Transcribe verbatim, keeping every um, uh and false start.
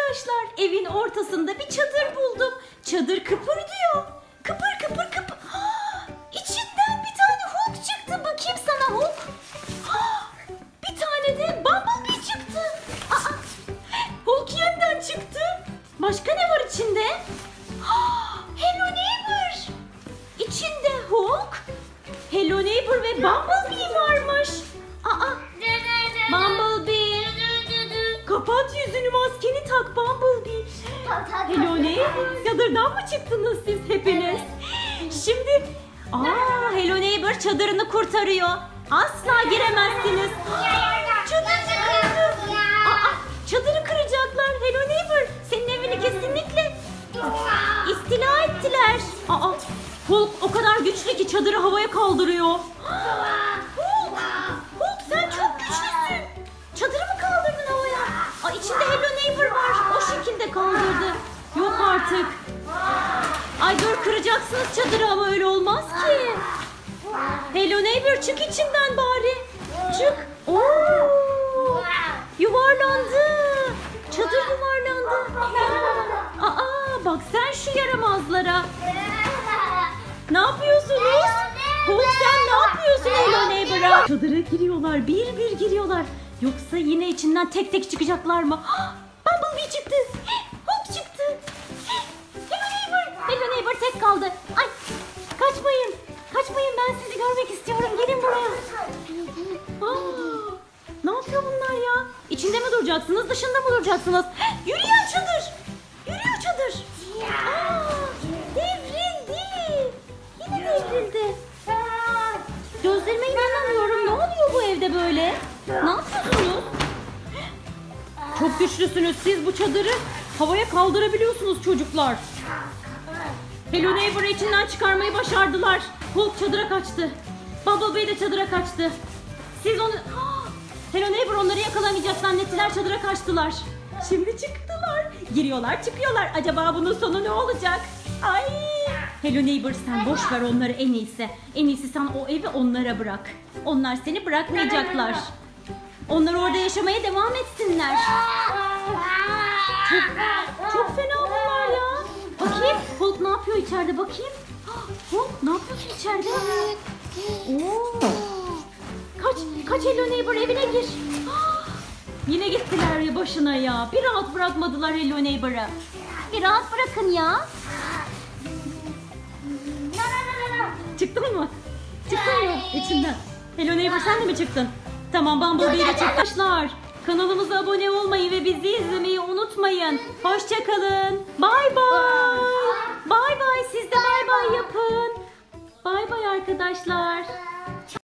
Arkadaşlar evin ortasında bir çadır buldum. Çadır kıpırdıyor. Kıpır kıpır kıpır. Ah, İçinden bir tane Hulk çıktı. Bakayım sana Hulk. Ah, bir tane de Bumblebee çıktı. Aa, Hulk yeniden çıktı. Başka ne var içinde? Ah, Hello Neighbor. İçinde Hulk, Hello Neighbor ve Bumblebee varmış. Aa, Bumblebee. Kapat yüzünü, maskeni tak Bumblebee. Hello Neighbor. Çadırdan mı çıktınız siz hepiniz? Şimdi aa, Hello Neighbor çadırını kurtarıyor. Asla giremezsiniz. Çadır kırıldı. Aa, çadırı kıracaklar. Hello Neighbor, senin evini kesinlikle istila ettiler. Aa, Hulk o kadar güçlü ki çadırı havaya kaldırıyor. Hulk, Hulk sen çok güçlüsün. Çadırı mı kaldırdın havaya? Aa, içinde Hello Neighbor var. O şekilde kaldırdı. Yok artık. Ay dur, kıracaksınız çadırı ama öyle olmaz ki. Hello Neighbor çık içinden bari. Çık. Oo, yuvarlandı. Çadır yuvarlandı. Aa, bak sen şu yaramazlara. Ne yapıyorsunuz? Hulk sen ne yapıyorsun Hello Neighbor'a? Çadıra giriyorlar, bir bir giriyorlar. Yoksa yine içinden tek tek çıkacaklar mı? Bumblebee çıktı. Hulk çıktı. Hello Neighbor. Hello Neighbor tek kaldı. Ay, kaçmayın. Kaçmayın, ben sizi görmek istiyorum. Gelin buraya. Aa, ne yapıyor bunlar ya? İçinde mi duracaksınız, dışında mı duracaksınız? Yürüyen çadır. Yürüyor çadır. Aa, devrildi. Yine devrildi. Gözlerime inanamıyorum. Ne oluyor bu evde böyle? Ne yapıyorsunuz? Çok güçlüsünüz. Siz bu çadırı havaya kaldırabiliyorsunuz çocuklar. Hello Neighbor'ı içinden çıkarmayı başardılar. Hulk çadıra kaçtı. Bumblebee de çadıra kaçtı. Siz onu... Hello Neighbor onları yakalamayacak zannettiler, çadıra kaçtılar. Şimdi çıktılar. Giriyorlar, çıkıyorlar. Acaba bunun sonu ne olacak? Ay! Hello Neighbor sen boş ver onları en iyisi. En iyisi sen o evi onlara bırak. Onlar seni bırakmayacaklar. Onlar orada yaşamaya devam etsinler. Çok, çok fena bunlar ya. Bakayım Hulk ne yapıyor içeride, bakayım. Hulk ne yapıyorsun içeride? Oo. Kaç, kaç Hello Neighbor, evine gir. Yine gittiler ya başına ya. Bir rahat bırakmadılar Hello Neighbor'ı. Bir rahat bırakın ya. Çıktın mı? Çıktın mı içinden? Hello Neighbor sen de mi çıktın? Tamam, Bumblebee'ye de çıkmışlar. Kanalımıza abone olmayı ve bizi izlemeyi unutmayın. Hoşçakalın. Bay bay. Bay bay, siz de bay bay yapın. Bay bay arkadaşlar.